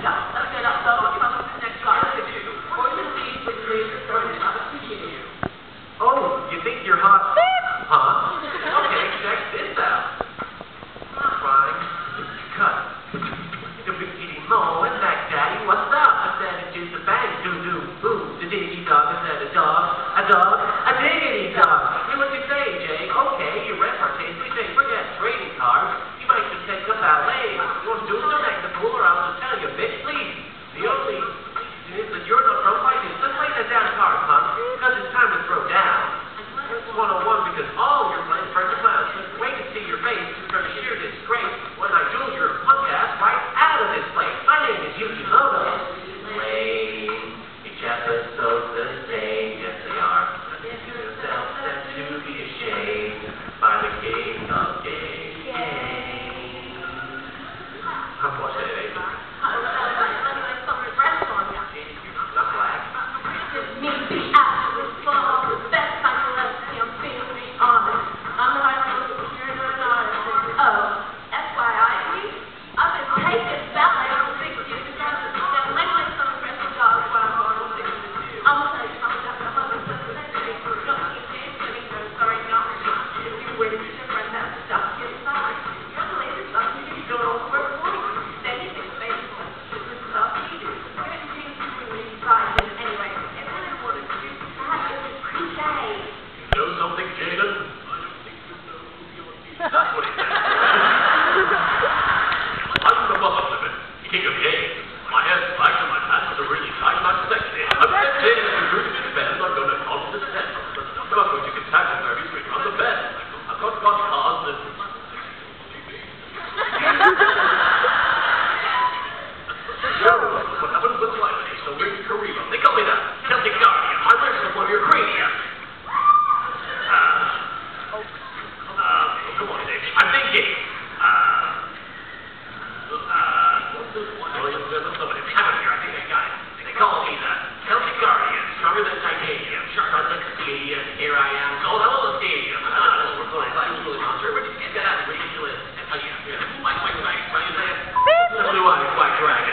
Oh, you think you're hot? Huh? Okay, check this out. Fine. Cut. The big kitty mo and back daddy, what's up? I said it's just a bang, doo-doo, boom, the diggy dog. I said a dog, a diggity dog. Hey, what you say, Jake? Okay, you repartee. We say forget trading cards. You might just take a ballet. You want to do some act the fool, or I'll just tell you, bitch, please. The only reason is that you're not from fighting. Let's play that down card, punk, because it's time to throw down. It's 101 because all your plans are clowns. Just wait to see your face from sheer disgrace when I duel your punk ass right out of this place. My name is Yuki Lono. Lame. Each episode's the same. Yes, they are. Give yourself set to be ashamed by the king of games. I'm watching it, eh? Not black. Me, the absolute fall, the best time to let him feel me honest. I'm the high school security artist. Oh, FYI, I've been taking ballet for 6 years because I'm lately some aggressive dogs while I'm going on 6 years. I'm going to tell you something that's a hundred percent true. Don't keep dancing, so sorry, not if you win, your friend has to stop getting sorry. You're the latest stuff you can do it over for you. Then you think, baby, this is stuff you do. You're going to change you when you decide it anyway. You know something, Jaden? That's what he said. I'm the Muppet Limit, king of games. My hair's black and my pants are really tight and I'm sexy. I'm sexy and if you root in bed, I'm going to condescend. I'm not going to attack him where he's been on the bed. I've got cars that... So, what happened with Slimey? So where's Kuriboh? They call me the Celtic Guardian. I wear some of your cranium. Come on, Dave. I'm thinking. What's this one? Somebody have it here. I think I got it. They call me the Celtic Guardian. Stronger than titanium. Sharper than stadium. Here I am. Sold out of the stadium. We're going to play a little concert. But you get that ridiculous. Oh, yeah. White dragon. What do you say? The blue-eyed white dragon.